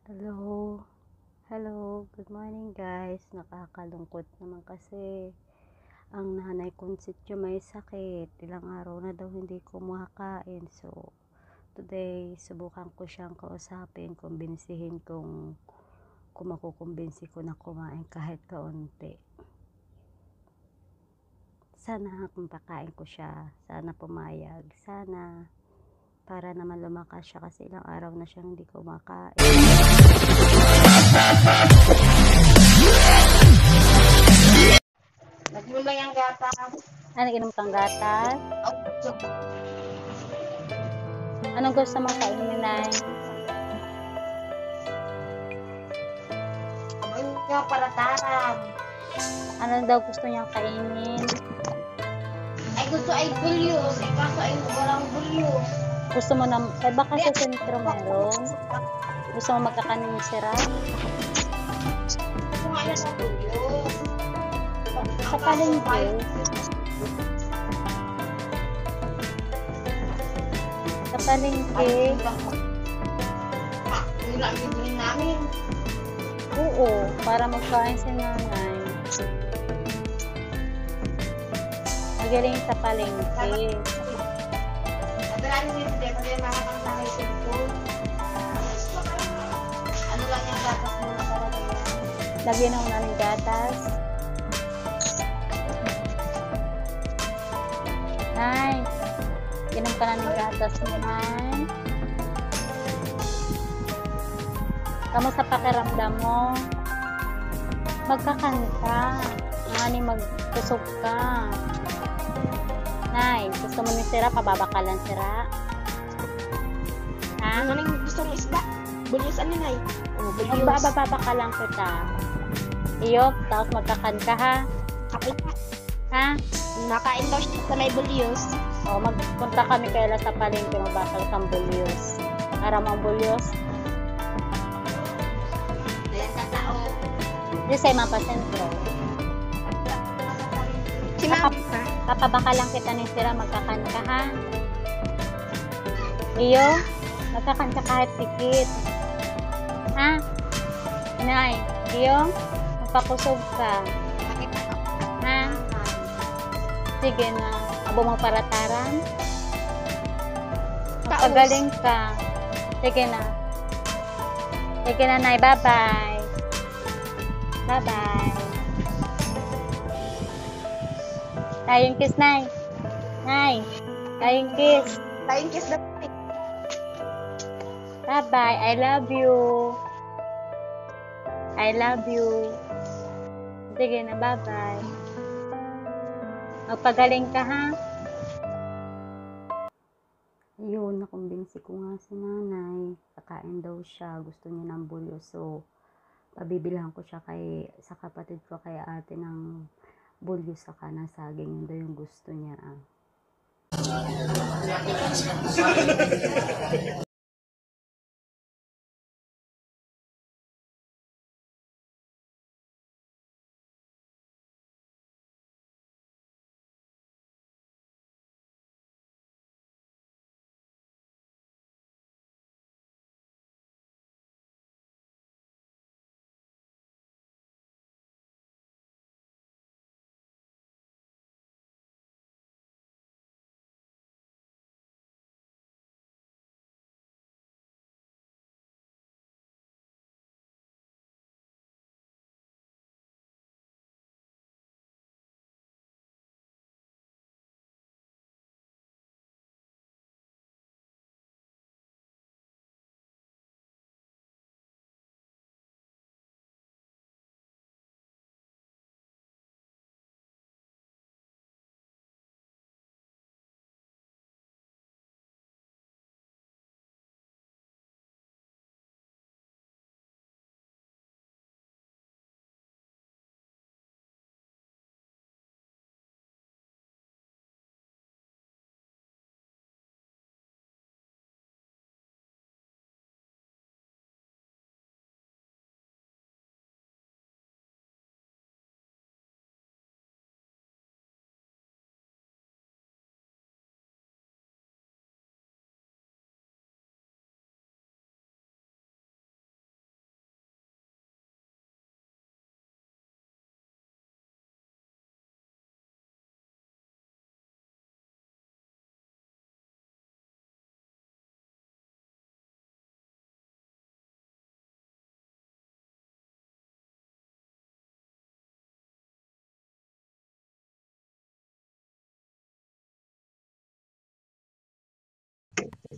Hello. Hello. Good morning guys. Nakakalungkot naman kasi ang nanay concit yung may sakit. Ilang araw na daw hindi kumakain. So, today, subukan ko siyang kausapin, kumbinsihin kung makukumbinsi ko na kumain kahit kaunti. Sana kung pakain ko siya, sana pumayag. Sana para naman lumakas siya kasi ilang araw na siyang hindi kumakain. Nagmula yung gata. Inom kang gatas? Anong gusto mong kainin, Nay? Abay nga palataran. Ano daw gusto niyang kainin? Ay gusto ay bulyos. Ay kaso ay walang bulyos. Gusto mo na, baka sa sentro meron? Gusto mo magkakanin ni Sira? Gusto nga yan sa bulyos. Sa palengke? Sa palengke? Yun lang bibili namin. Oo, para magkain si nanay. Magaling sa palengke. Nadalanin nyo hindi. Pag yung makakang sa may cellphone. Ano lang yung gatas muna para naman. Lagyan ako na ng gatas. Nay, inom ka na ng gatas mo, Nay. Kamusta pakiramdam mo? Magkakanta. Ani magkusog ka. Nay, gusto mo ni Sira? Pababakalan Sira? Ha? Ano yung gusto mong isda? Bulyos ano na eh? Oh, bulyos. Magbababakalan kita. Iyo, tapos magkakanta ha? Kapit na. Ha? Nakain daw siya sa may bulyos. O, magpunta kami kaila sa palengke, magbakal kang bulyos. Aram ang bulyos. Ayan ka tao. Di sa'yo mapasentro. Si Ma'am. Papabakalan kita ni Sira, magkakanta ha? Iyo, magkakanta kahit tikit. Ha? Nay, iyo, magpakusog ka. Ha? Sige na. Abo mong parataran. Magpagaling ka. Sige na. Sige na, Nay. Bye-bye. Bye-bye. Tayong kiss, Nay. Nay. Tayong kiss. Tayong kiss na. Bye-bye. I love you. I love you. Sige na. Bye-bye. Magpagaling ka, ha? Yun, nakumbinsi ko nga si nanay. Kakain daw siya. Gusto niya ng bulyo. So, pabibilhan ko siya sa kapatid ko kay ate ng bulyo sa kanang saging. Yun daw yung gusto niya.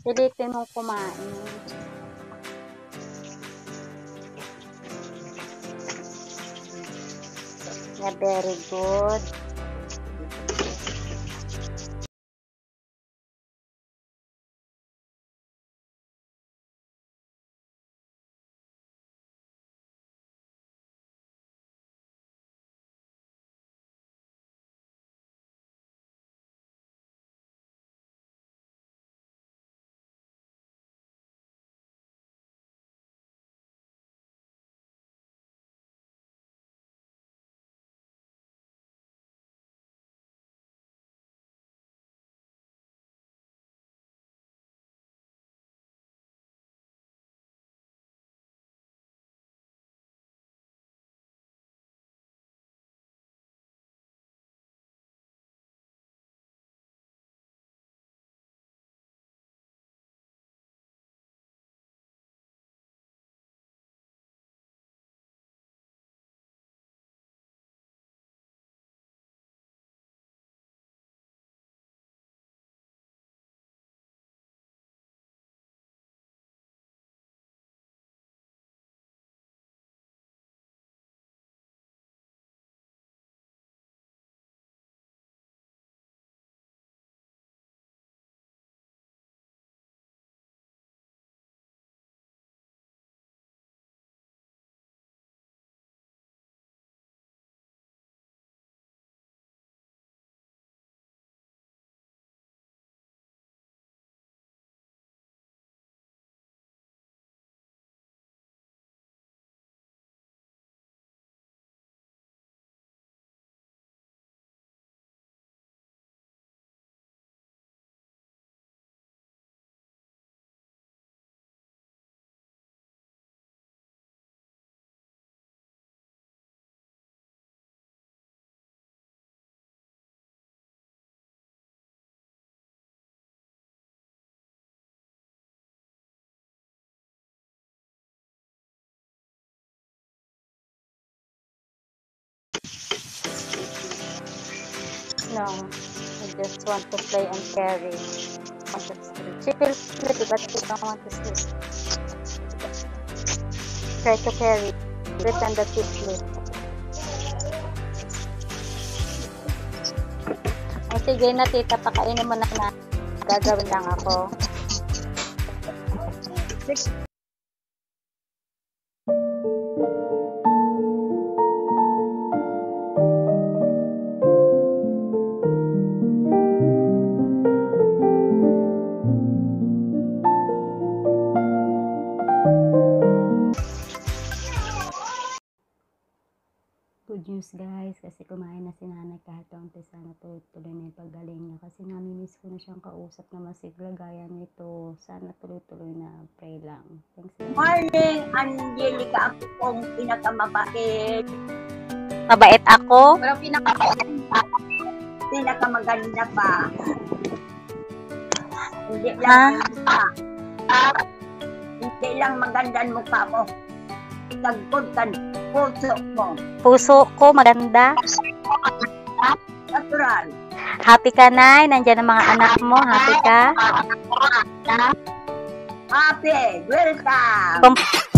Pilitin mong kumain. Yeah, very good. No, I just want to play and carry. Want to sleep. She feels sleepy, but she don't want to sleep. Try to carry. Pretend that she sleep. O sige na tita, pakainin mo na. Gagawin lang ako. Good news guys, kasi kumain na si nanay kahit kaunti, sana tuloy-tuloy na yung paggaling niya kasi namimiss ko na siyang kausap na masigla gaya nito. Sana tuloy-tuloy na, pray lang. Thanks. Morning, Angelica, ako pong pinakamabait. Mabait ako? Pero pinakamaganda pa. Hindi lang hindi lang maganda ang mukha mo. Tagpod ka, puso mo. Puso ko maganda. Natural. Happy ka, Nay? Nandiyan ang mga anak mo. Happy ka? Happy. Welcome.